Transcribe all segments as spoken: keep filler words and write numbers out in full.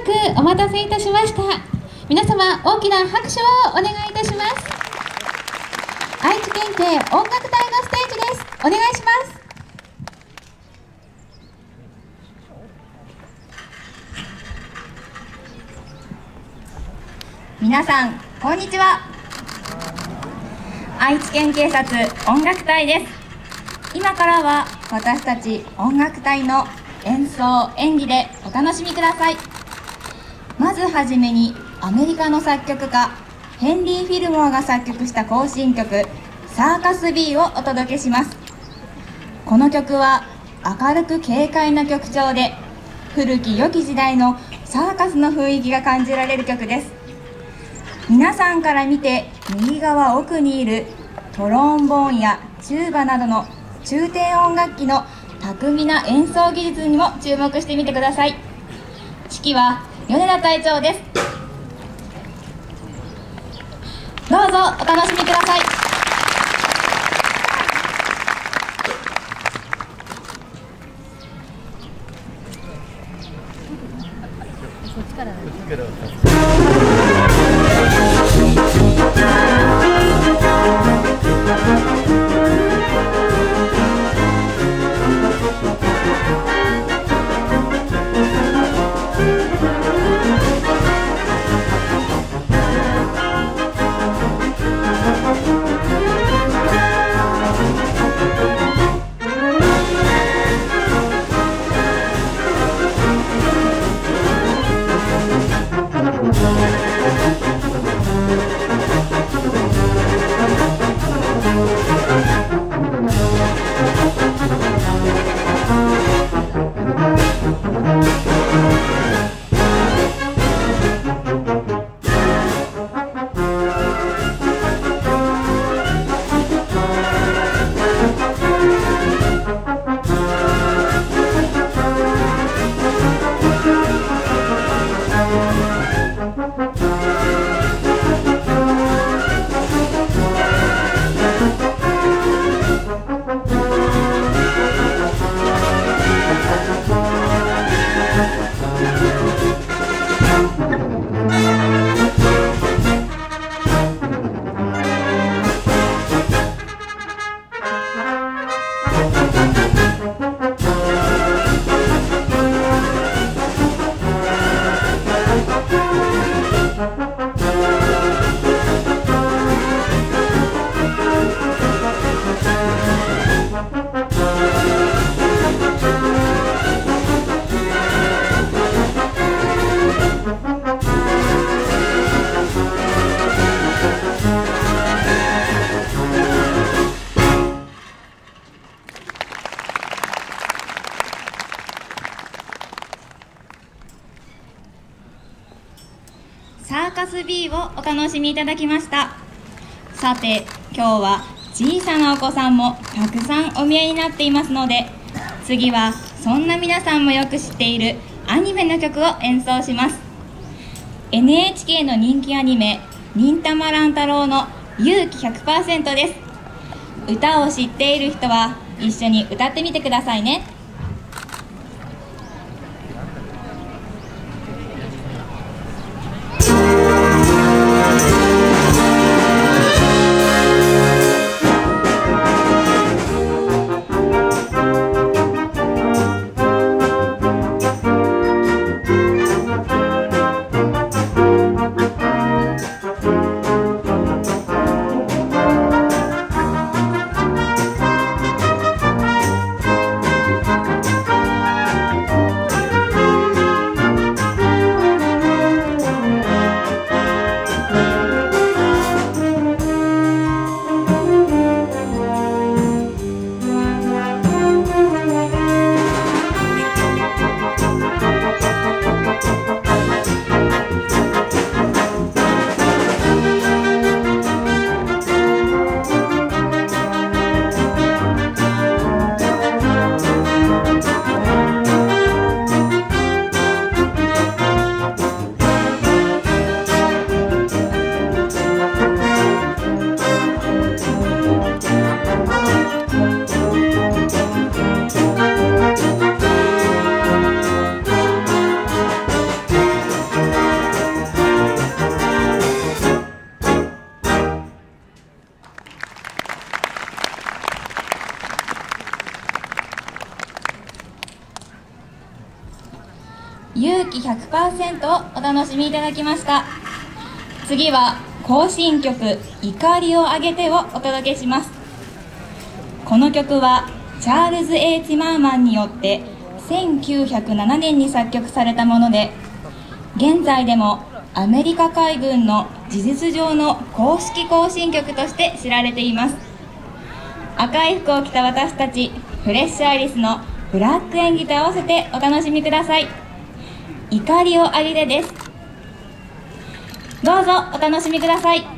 くお待たせいたしました。皆様大きな拍手をお願いいたします。愛知県警音楽隊のステージです。お願いします。 皆さんこんにちは。愛知県警察音楽隊です。今からは私たち音楽隊の演奏演技でお楽しみください。まずはじめにアメリカの作曲家ヘンリー・フィルモアが作曲した行進曲サーカス B をお届けします。この曲は明るく軽快な曲調で古き良き時代のサーカスの雰囲気が感じられる曲です。皆さんから見て右側奥にいるトロンボーンやチューバなどの中低音楽器の巧みな演奏技術にも注目してみてください。指揮は米田隊長です。どうぞお楽しみください。そっちからサーカス B をお楽しみいただきました。さて今日は小さなお子さんもたくさんお見えになっていますので、次はそんな皆さんもよく知っているアニメの曲を演奏します。 エヌエイチケー の人気アニメ忍たま乱太郎の勇気 ひゃくパーセント です。歌を知っている人は一緒に歌ってみてくださいね。 勇気 ひゃくパーセント をお楽しみいただきました。次は行進曲怒りを上げてをお届けします。この曲はチャールズ・ A ・ティマーマンによってせんきゅうひゃくななねんに作曲されたもので、現在でもアメリカ海軍の事実上の公式行進曲として知られています。赤い服を着た私たちフレッシュアイリスのブラック演技と合わせてお楽しみください。怒りを上げてです。どうぞお楽しみください。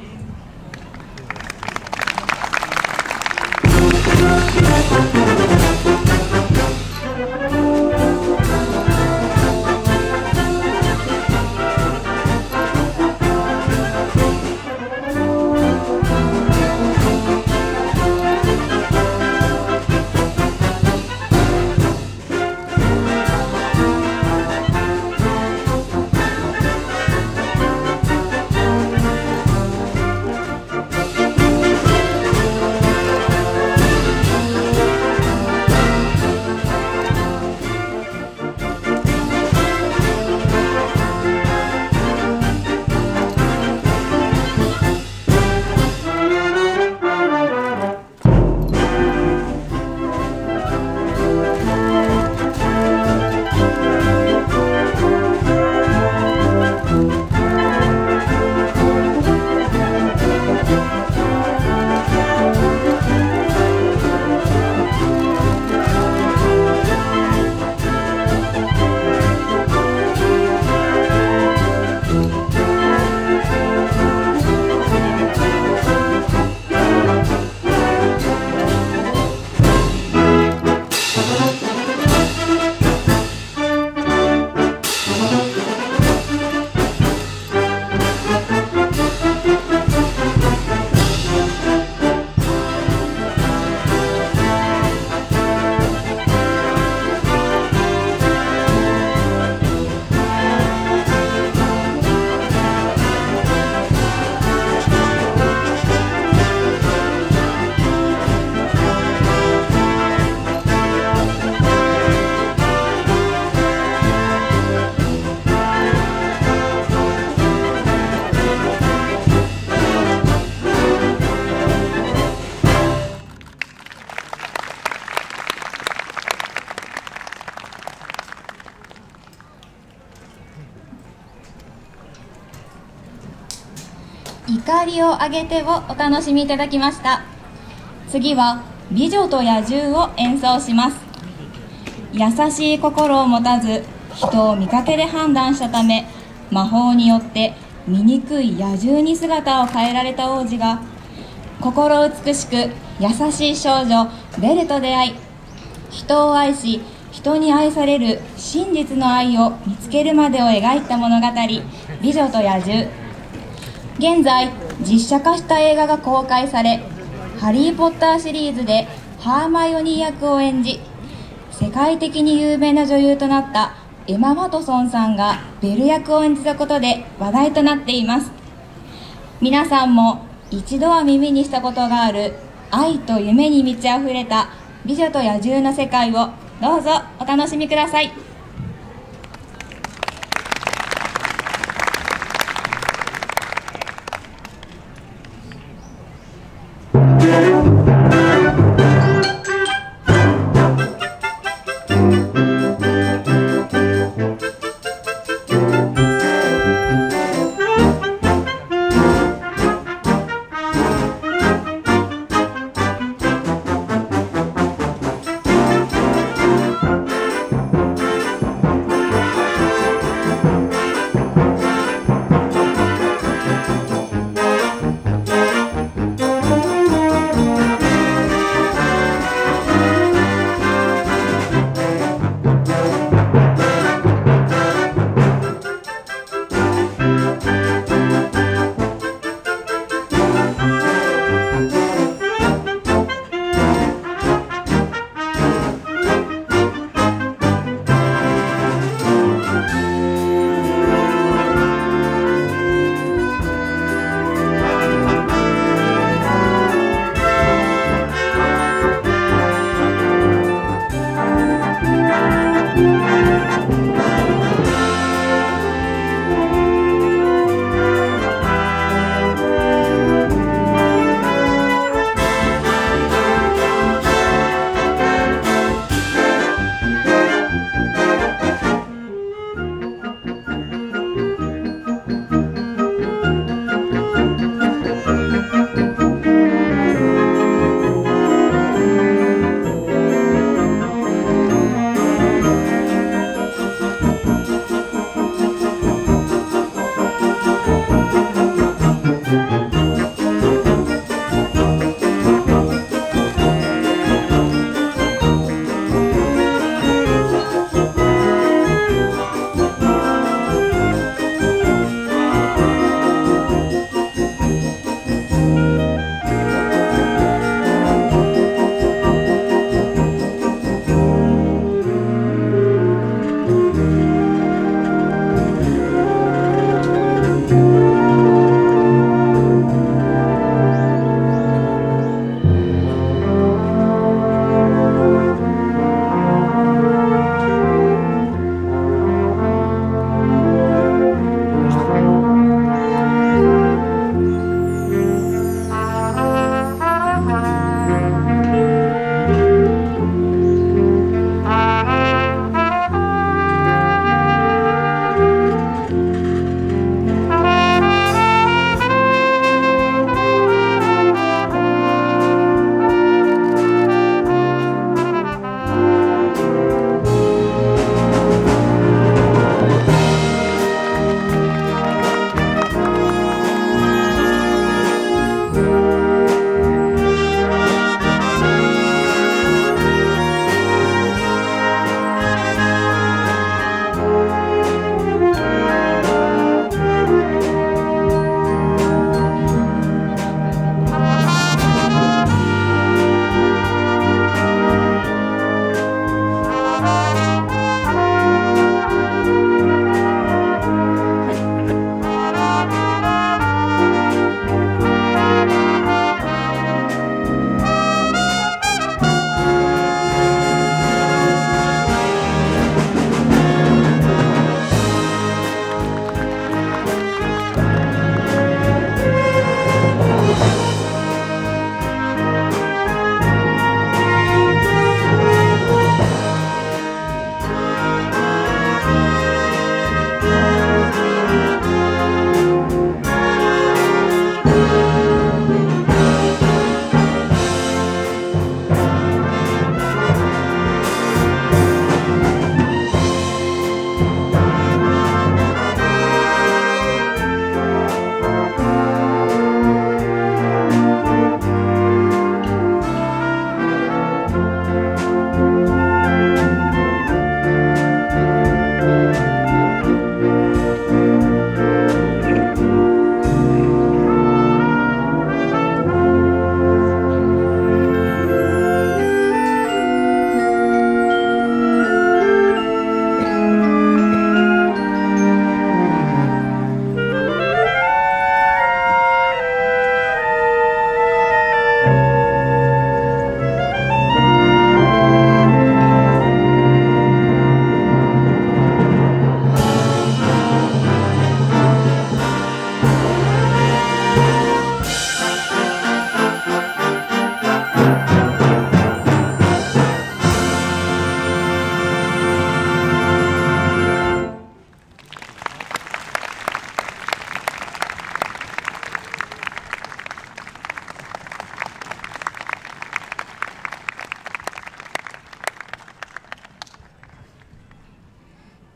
怒りを上げてをお楽しみいただきました。次は美女と野獣を演奏します。優しい心を持たず人を見かけで判断したため、魔法によって醜い野獣に姿を変えられた王子が心美しく優しい少女ベルと出会い、人を愛し人に愛される真実の愛を見つけるまでを描いた物語、美女と野獣。現在実写化した映画が公開され、ハリー・ポッターシリーズでハーマイオニー役を演じ、世界的に有名な女優となったエマ・ワトソンさんがベル役を演じたことで話題となっています。皆さんも一度は耳にしたことがある愛と夢に満ち溢れた美女と野獣の世界をどうぞお楽しみください。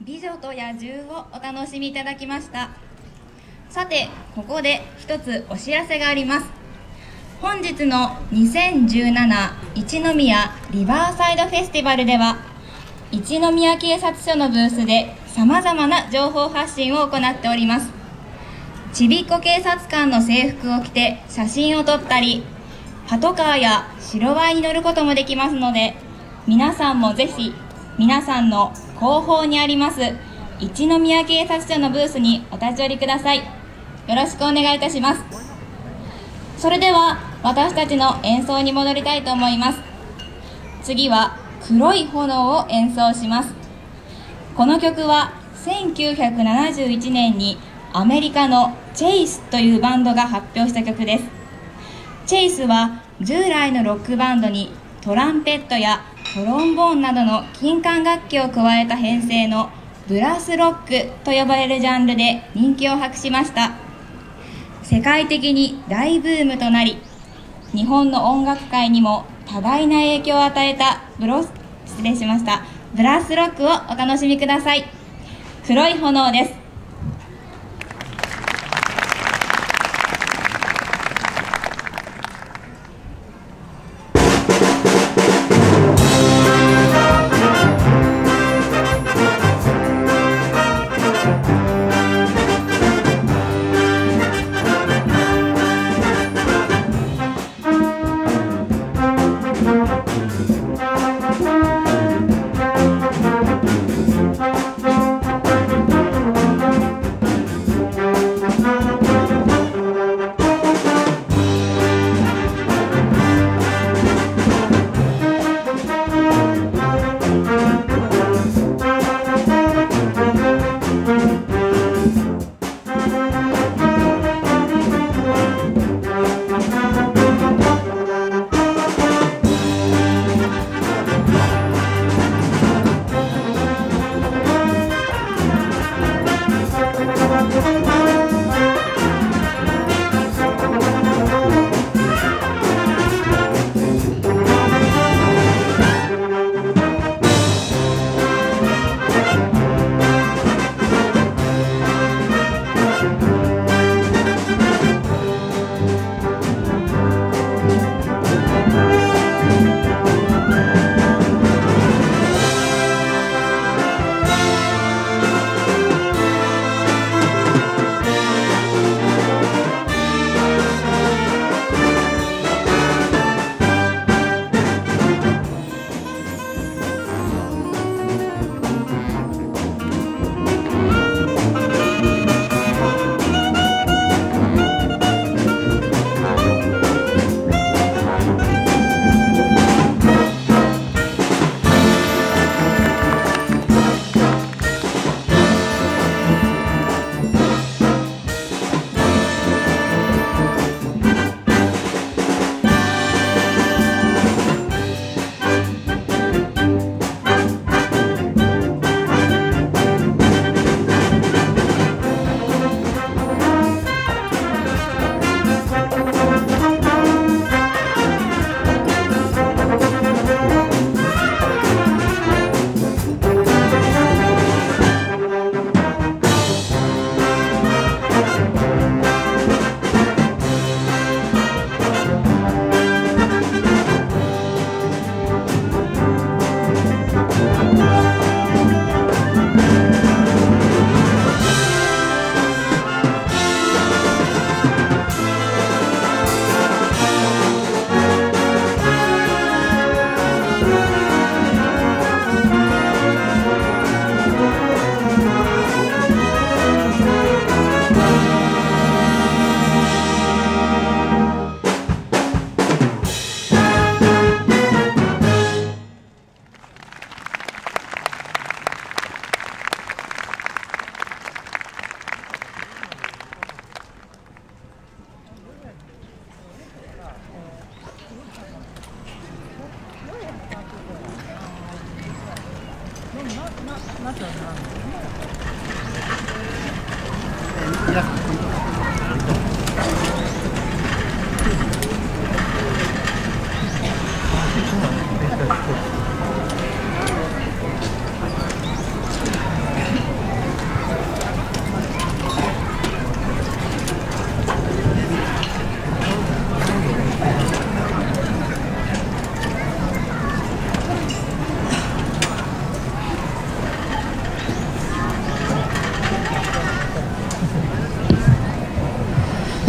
美女と野獣をお楽しみいただきました。さて、ここで一つお知らせがあります。本日のにせんじゅうなな一宮リバーサイドフェスティバルでは、一宮警察署のブースでさまざまな情報発信を行っております。ちびっこ警察官の制服を着て写真を撮ったり、パトカーや白バイに乗ることもできますので、皆さんもぜひ皆さんの後方にあります一宮警察署のブースにお立ち寄りください。よろしくお願いいたします。それでは私たちの演奏に戻りたいと思います。次は黒い炎を演奏します。この曲はせんきゅうひゃくななじゅういちねんにアメリカのチェイスというバンドが発表した曲です。チェイスは従来のロックバンドにトランペットやトロンボーンなどの金管楽器を加えた編成のブラスロックと呼ばれるジャンルで人気を博しました。世界的に大ブームとなり、日本の音楽界にも多大な影響を与えたブロス失礼しましたブラスロックをお楽しみください。黒い炎です。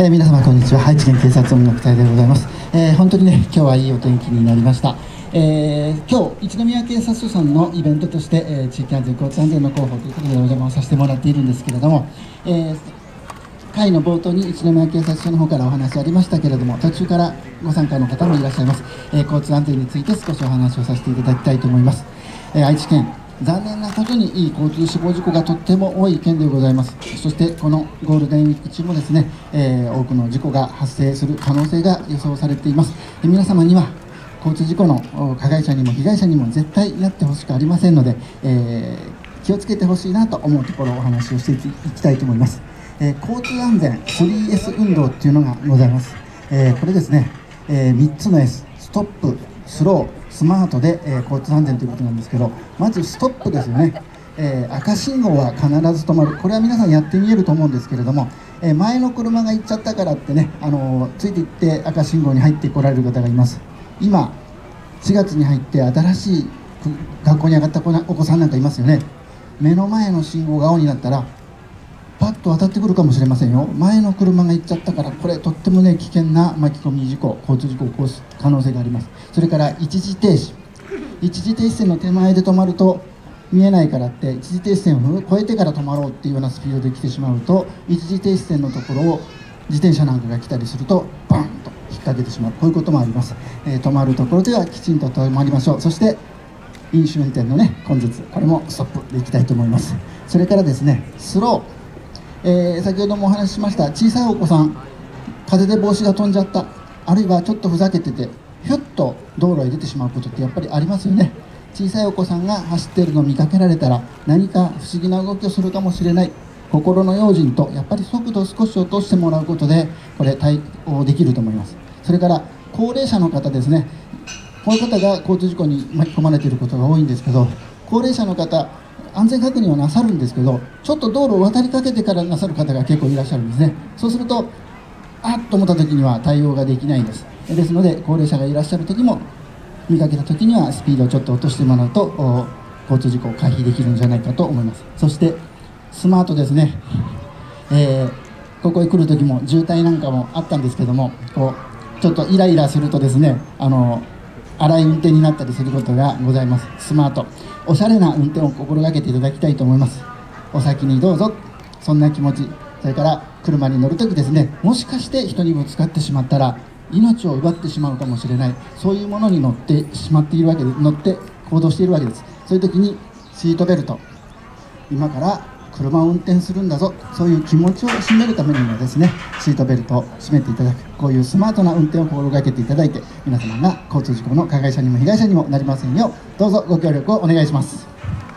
えー、皆様こんにちは。愛知県警察音楽隊でございます。えー、本当にね、今日はいいお天気になりました。えー、今日一宮警察署さんのイベントとして、えー、地域安全交通安全の広報ということでお邪魔をさせてもらっているんですけれども、えー、会の冒頭に一宮警察署の方からお話ありましたけれども、途中からご参加の方もいらっしゃいます。えー、交通安全について少しお話をさせていただきたいと思います。えー、愛知県残念なことに交通死亡事故がとっても多い県でございます。そしてこのゴールデンウィーク中もですね、えー、多くの事故が発生する可能性が予想されています。えー、皆様には交通事故の加害者にも被害者にも絶対なってほしくありませんので、えー、気をつけてほしいなと思うところをお話をしていきたいと思います。えー、交通安全 スリーエス 運動っていうのがございます。えー、これですね、えー、みっつの S、ストップ、スロー、スマートで、えー、交通安全ということなんですけど、まずストップですよね。えー、赤信号は必ず止まる。これは皆さんやってみえると思うんですけれども、えー、前の車が行っちゃったからってね、あのー、ついていって赤信号に入ってこられる方がいます。今しがつに入って新しい学校に上がった子なお子さんなんかいますよね。目の前の信号が青になったらパッと渡ってくるかもしれませんよ。前の車が行っちゃったから、これとってもね危険な巻き込み事故、交通事故を起こす可能性があります。それから一時停止、一時停止線の手前で止まると見えないからって一時停止線を越えてから止まろうっていうようなスピードで来てしまうと、一時停止線のところを自転車なんかが来たりするとバンと引っ掛けてしまう、こういうこともあります。えー、止まるところではきちんと止まりましょう。そして飲酒運転のね根絶、これもストップでいきたいと思います。それからですね、スロー、えー、先ほどもお話ししました小さいお子さん、風で帽子が飛んじゃった、あるいはちょっとふざけててひょっと道路へ出てしまうことってやっぱりありますよね。小さいお子さんが走っているのを見かけられたら何か不思議な動きをするかもしれない。心の用心とやっぱり速度を少し落としてもらうことでこれ対応できると思います。それから高齢者の方ですね、この方が交通事故に巻き込まれていることが多いんですけど、高齢者の方安全確認はなさるんですけど、ちょっと道路を渡りかけてからなさる方が結構いらっしゃるんですね。そうするとあっと思った時には対応ができないんです。ですので高齢者がいらっしゃる時も見かけた時にはスピードをちょっと落としてもらうと交通事故を回避できるんじゃないかと思います。そしてスマートですね、えー、ここへ来る時も渋滞なんかもあったんですけども、こうちょっとイライラするとですね、あの荒い運転になったりすることがございます。スマート、おしゃれな運転を心がけていただきたいと思います。お先にどうぞ、そんな気持ち。それから車に乗るときですね、もしかして人にぶつかってしまったら命を奪ってしまうかもしれない、そういうものに乗ってしまっているわけで、乗って行動しているわけです。そういう時にシートベルト、今から車を運転するんだぞ、そういう気持ちを締めるためにもですね、シートベルトを締めていただく、こういうスマートな運転を心がけていただいて、皆様が交通事故の加害者にも被害者にもなりませんよう、どうぞご協力をお願いします。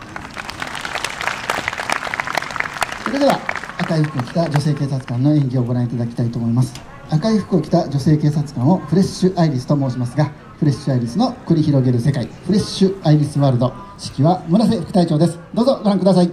それでは赤い服を着た女性警察官の演技をご覧いただきたいと思います。赤い服を着た女性警察官をフレッシュアイリスと申しますが、フレッシュアイリスの繰り広げる世界、フレッシュアイリスワールド、指揮は村瀬副隊長です。どうぞご覧ください。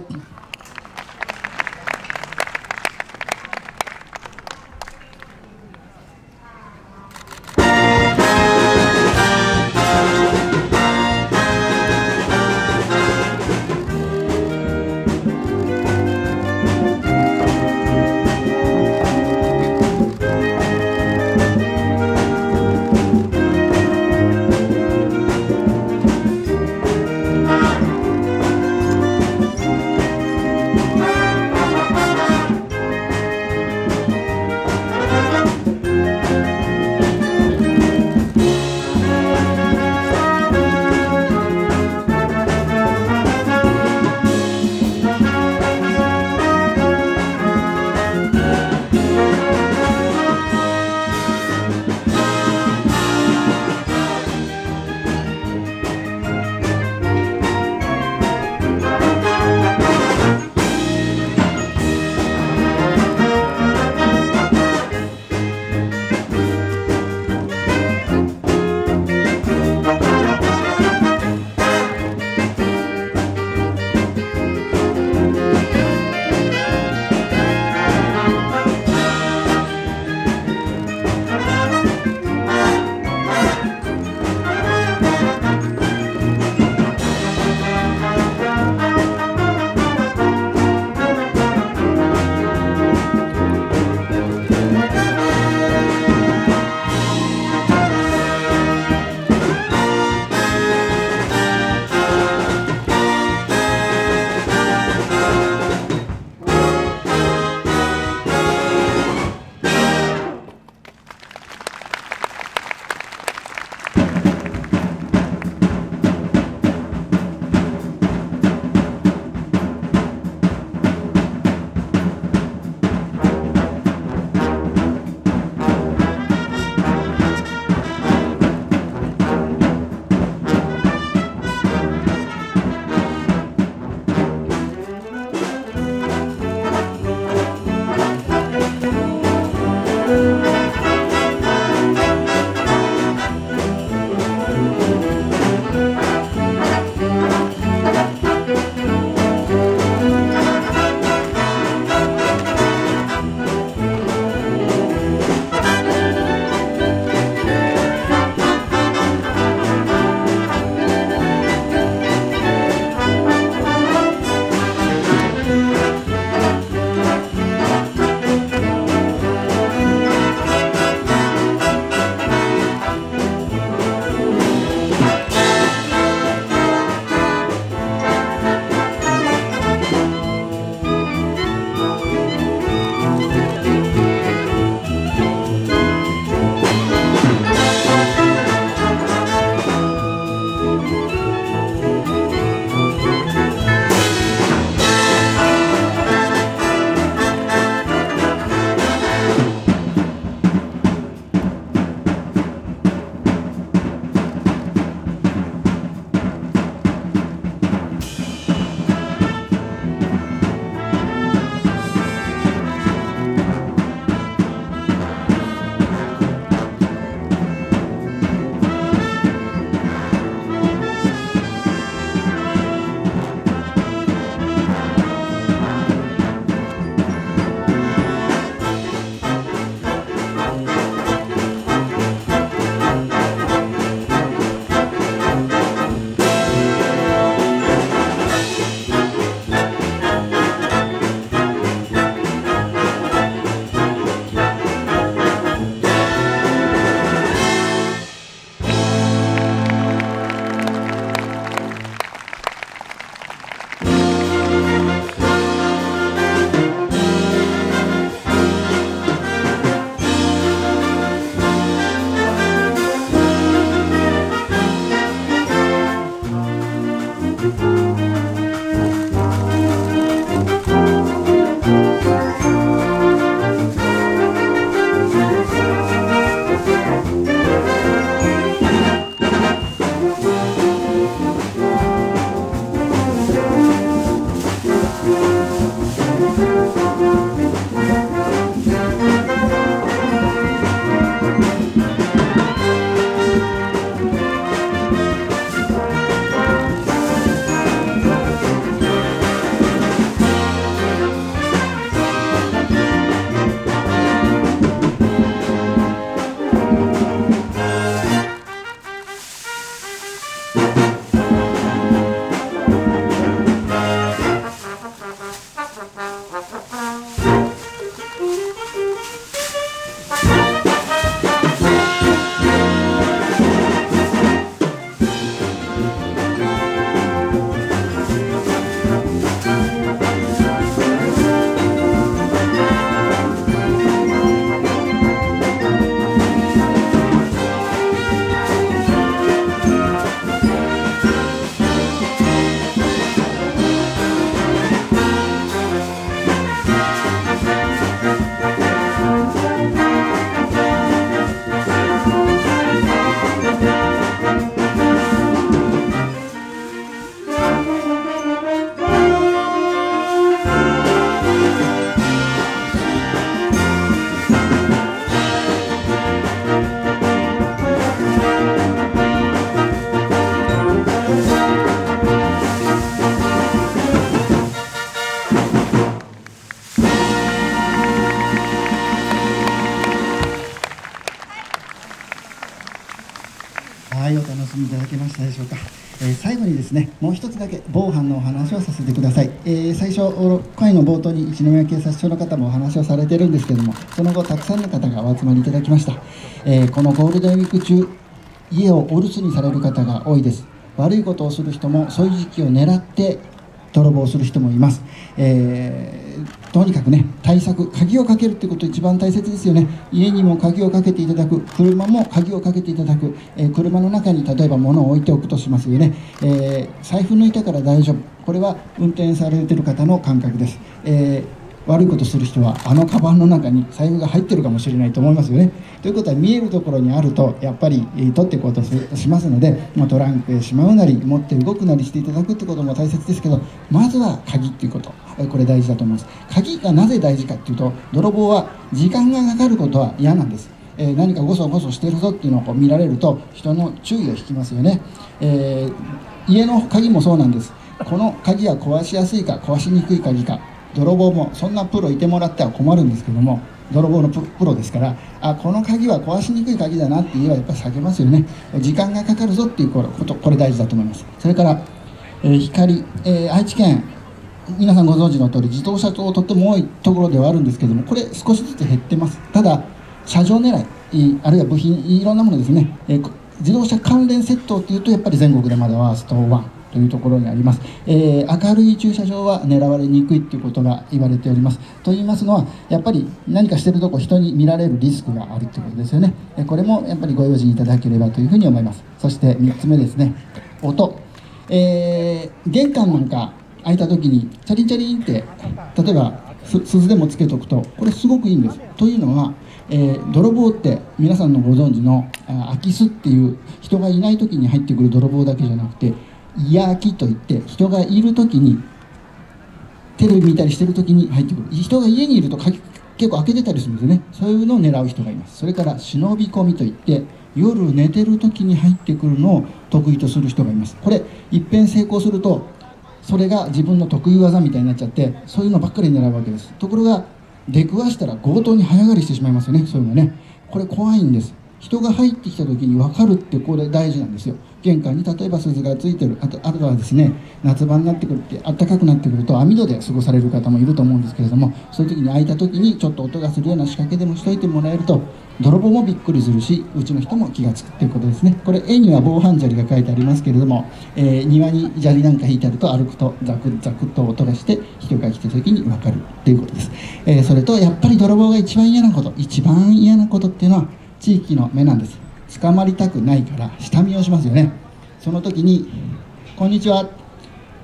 はい、お楽しみいただけましたでしょうか。えー、最後にですね、もう一つだけ防犯のお話をさせてください。えー、最初会の冒頭に一宮警察署の方もお話をされてるんですけども、その後たくさんの方がお集まりいただきました。えー、このゴールデンウィーク中、家をお留守にされる方が多いです。悪いことをする人もそういう時期を狙って泥棒する人もいます。えー、とにかくね、対策、鍵をかけるってこと一番大切ですよね。家にも鍵をかけていただく、車も鍵をかけていただく、えー、車の中に例えば物を置いておくとしますよね。えー、財布抜いたから大丈夫、これは運転されている方の感覚です。えー悪いことする人はあのカバンの中に財布が入ってるかもしれないと思いますよね。ということは見えるところにあるとやっぱり、えー、取っていこうとしますので、まあ、トランクへしまうなり持って動くなりしていただくってことも大切ですけど、まずは鍵っていうこと、これ大事だと思います。鍵がなぜ大事かっていうと、泥棒は時間がかかることは嫌なんです。えー、何かゴソゴソしてるぞっていうのをこう見られると人の注意を引きますよね。えー、家の鍵もそうなんです。この鍵が壊しやすいか壊しにくい鍵か、泥棒もそんなプロいてもらっては困るんですけども、泥棒のプロですから、あ、この鍵は壊しにくい鍵だなって言えばやっぱり避けますよね。時間がかかるぞっていうこと、これ大事だと思います。それから、えー、光、えー、愛知県、皆さんご存知の通り自動車ととっても多いところではあるんですけども、これ少しずつ減ってます。ただ車上狙い、あるいは部品、いろんなものですね、えー、自動車関連窃盗っていうとやっぱり全国でまだワーストワンというところにあります。えー、明るい駐車場は狙われにくいということが言われております。と言いますのは、やっぱり何かしてるとこ人に見られるリスクがあるということですよね。これもやっぱりご用心いただければというふうに思います。そしてみっつめですね、音。えー、玄関なんか開いた時にチャリンチャリンって例えば鈴でもつけとくとこれすごくいいんです。というのは、えー、泥棒って皆さんのご存知の空き巣っていう人がいない時に入ってくる泥棒だけじゃなくて、イヤーキといって人がいる時にテレビ見たりしてる時に入ってくる。人が家にいると結構開けてたりするんですよね。そういうのを狙う人がいます。それから忍び込みといって夜寝てる時に入ってくるのを得意とする人がいます。これいっぺん成功するとそれが自分の得意技みたいになっちゃって、そういうのばっかり狙うわけです。ところが出くわしたら強盗に早狩りしてしまいますよね。そういうのね、これ怖いんです。人が入ってきた時に分かるってこれ大事なんですよ。玄関に例えば鈴がついてる、あとあとはですね、夏場になってくるって暖かくなってくると網戸で過ごされる方もいると思うんですけれども、そういう時に開いた時にちょっと音がするような仕掛けでもしといてもらえると泥棒もびっくりするし、うちの人も気がつくっていうことですね。これ絵には防犯砂利が書いてありますけれども、えー、庭に砂利なんか引いてあると歩くとザクザクと音がして人が来た時に分かるっていうことです。えー、それとやっぱり泥棒が一番嫌なこと一番嫌なことっていうのは地域の目なんです。捕まりたくないから下見をしますよね。その時に「こんにちは」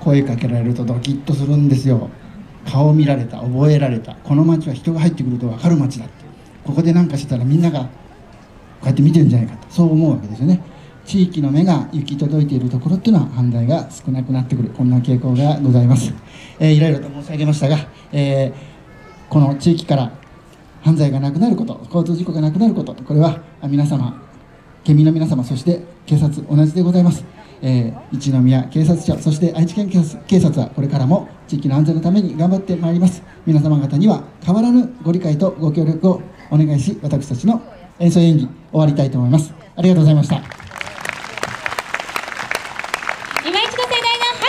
声かけられるとドキッとするんですよ。顔見られた、覚えられた、この街は人が入ってくると分かる街だって、ここで何かしたらみんながこうやって見てるんじゃないかと、そう思うわけですよね。地域の目が行き届いているところっていうのは犯罪が少なくなってくる、こんな傾向がございます。えー、いろいろと申し上げましたが、えー、この地域から犯罪がなくなること、交通事故がなくなること、これは皆様、県民の皆様、そして警察同じでございます。えー、一宮警察署、そして愛知県警察はこれからも地域の安全のために頑張ってまいります。皆様方には変わらぬご理解とご協力をお願いし、私たちの演奏演技終わりたいと思います。ありがとうございました。 今一度盛大な